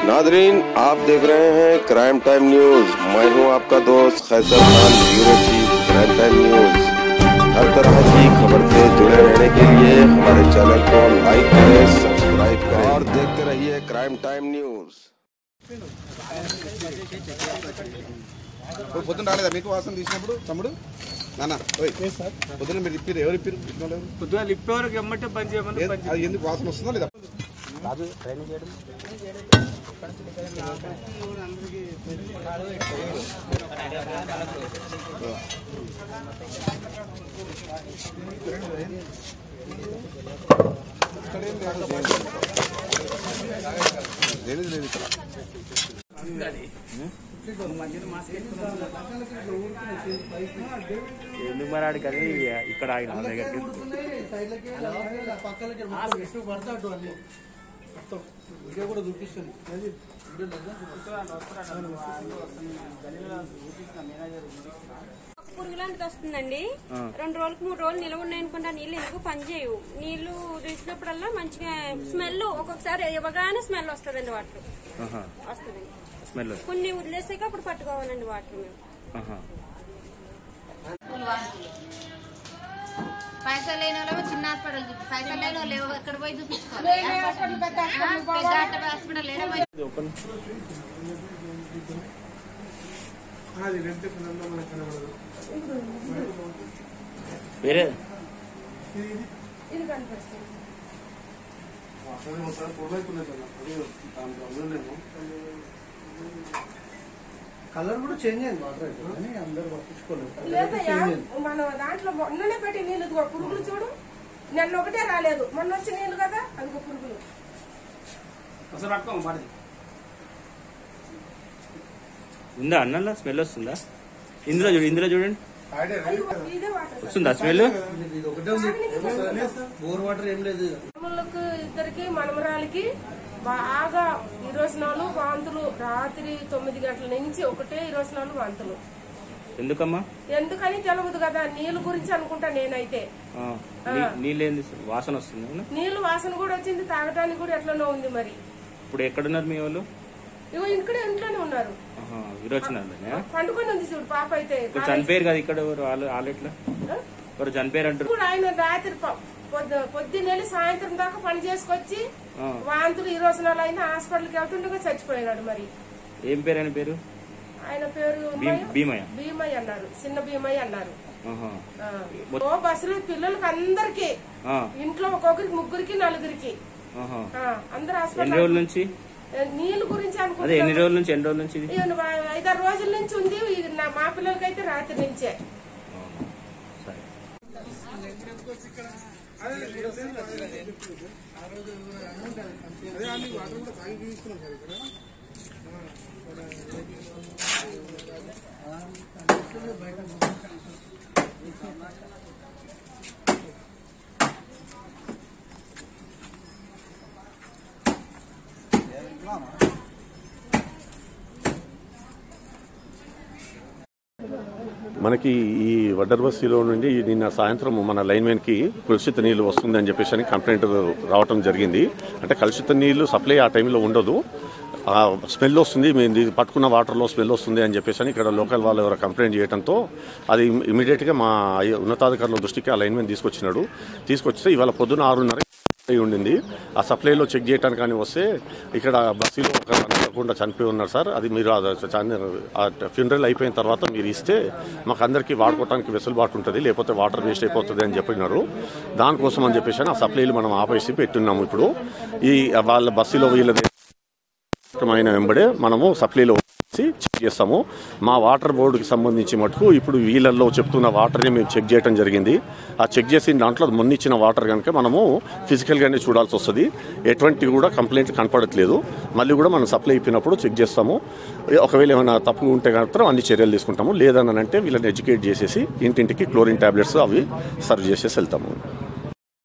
Nadreen, आप देख रहे हैं क्राइम टाइम न्यूज। मैं हूं आपका दोस्त Khaiser Khan, bureau chief crime time news. हर तरह की खबर से जुड़े रहने के लिए हमारे चैनल को लाइक करें, सब्सक्राइब करें और देखते रहिए क्राइम टाइम न्यूज। పొద్దున రాలేదా మీకు వాసన తీసినప్పుడు తమ్ముడు నాన్న పొద్దున మీరు ఇప్పారు ఎవరు ఇప్పారు పొద్దున లిప్పేవరకు ఎమ్మటే పని చేయమని అది ఎందుకు వాసన వస్తుందా లేదా రాజు ట్రైనింగ్ చేయడం లేదు ఇక్కడ ఎందుకు మరి ఆడికి అది ఇక్కడ ఆగిన మన దగ్గరికి కూడా చూపిస్తుంది పురుగులాంటిది వస్తుందండి. 2 రోజులకు 3 రోజులు నిలవ ఉన్నాయి అనుకుంటా. నీళ్ళు ఎందుకు పనిచేయవు. నీళ్లు తీసినప్పుడల్లా మంచిగా స్మెల్, ఒక్కొక్కసారి ఇవ్వగానే స్మెల్ వస్తుందండి. వాటర్ వస్తుంది. కొన్ని వదిలేసాక అప్పుడు పట్టుకోవాలండి వాటర్ మేము. పైసలు లేని వాళ్ళు చిన్న హాస్పిటల్ చూపి, పైసలు లేని వాళ్ళు ఎక్కడ పోయి చూపించుకోవాలి. హాస్పిటల్ వేరే కలర్ కూడా చేంజ్ అయింది. వాటర్ అయితే అందరూ పట్టించుకోలేదు. మన దాంట్లో మొన్ననే పెట్టి నీళ్ళు పురుగులు చూడు. నిన్న ఒకటే రాలేదు, మొన్న వచ్చి నీళ్ళు కదా అది పురుగులు. ఉందా అన్నలా స్మెల్ వస్తుందా? ఇందులో చూడండి వస్తుందా స్మెల్? బోర్ వాటర్ ఏం లేదు. ఇద్దరికి మనమరాలకి బాగా 24 వాంతులు. రాత్రి 9 గంటల నుంచి ఒకటే 24 వాంతులు. ఎందుకమ్మా? ఎందుకని తెలియదు కదా. నీళ్ళ గురించి అనుకుంటా నేనైతే. నీళ్ళేంది వాసన వస్తుంది? నీళ్ళు వాసన కూడా వచ్చింది, తాగడానికి కూడా ఎట్లనో ఉంది. మరి ఇప్పుడు ఎక్కడున్నారు మీ వాళ్ళు? ఇగో ఇక్కడే ఇంట్లోనే ఉన్నారు. పండుకొని ఉంది చూడు పాప. అయితే చనిపోయారు కదా ఇక్కడ వాళ్ళు ఎట్లా ఎవరు చనిపోయారు అంటారు. ఆయన రాత్రి పొద్దున్నెళ్ళి సాయంత్రం దాకా పని చేసుకొచ్చి వాంతులు 20 నెలలు అయింది. హాస్పిటల్కి వెళ్తుండగా చచ్చిపోయినాడు. మరి ఏం పేరు ఆయన పేరు? ఆయన పేరు భీమయ్య అన్నారు. చిన్న భీమయ్య అన్నారు. బస్సులో పిల్లలకి అందరికి, ఇంట్లో ఒక్కొక్కరికి, 3కి 4కి అందరు హాస్పిటల్ నుంచి నీళ్ళ గురించి అనుకుంటే. ఎన్ని రోజుల నుంచి? 5-6 రోజుల నుంచి ఉంది. మా పిల్లలకైతే రాత్రి నుంచే. మనకి ఈ వడ్డర్ బస్తీలో నుండి నిన్న సాయంత్రం మన లైన్మెన్కి కలుషిత నీళ్లు వస్తుందని చెప్పేసి అని కంప్లైంట్ రావటం జరిగింది. అంటే కలుషిత నీళ్లు సప్లై ఆ టైంలో ఉండదు, స్మెల్ వస్తుంది, మేము పట్టుకున్న వాటర్లో స్మెల్ వస్తుంది అని చెప్పేసి అని ఇక్కడ లోకల్ వాళ్ళు ఎవరు కంప్లైంట్ చేయడంతో అది ఇమీడియట్గా మా ఉన్నతాధికారుల దృష్టికి ఆ లైన్మెన్ తీసుకొస్తే ఇవాళ పొద్దున 6:30 ఉండింది. ఆ సప్లైలో చెక్ చేయడానికి కానీ వస్తే ఇక్కడ బస్సులో ఒక అనుకోకుండా చనిపోయి ఉన్నారు సార్. అది మీరు ఫ్యూనరల్ అయిపోయిన తర్వాత మీరు ఇస్తే మాకు అందరికీ వాడుకోవడానికి వెసులుబాటు ఉంటుంది, లేకపోతే వాటర్ వేస్ట్ అయిపోతుంది అని చెప్పినారు. దానికోసం అని చెప్పేసి ఆ సప్లైలు మనం ఆపేసి పెట్టున్నాము. ఇప్పుడు ఈ వాళ్ళ బస్సులో వీళ్ళది వెంబడే మనము సప్లైలో చెక్ చేస్తాము. మా వాటర్ బోర్డుకి సంబంధించి మటుకు ఇప్పుడు వీళ్ళల్లో చెప్తున్న వాటర్ని మేము చెక్ చేయడం జరిగింది. ఆ చెక్ చేసిన దాంట్లో మొన్న ఇచ్చిన వాటర్ కనుక మనము ఫిజికల్గానే చూడాల్సి వస్తుంది. ఎటువంటి కూడా కంప్లైంట్ కనపడట్లేదు. మళ్ళీ కూడా మనం సప్లై ఇప్పినప్పుడు చెక్ చేస్తాము. ఒకవేళ ఏమైనా తప్పు ఉంటే మాత్రం అన్ని చర్యలు తీసుకుంటాము. లేదనంటే వీళ్ళని ఎడ్యుకేట్ చేసేసి ఇంటింటికి క్లోరిన్ టాబ్లెట్స్ అవి సర్వ్ చేసేసి వెళ్తాము.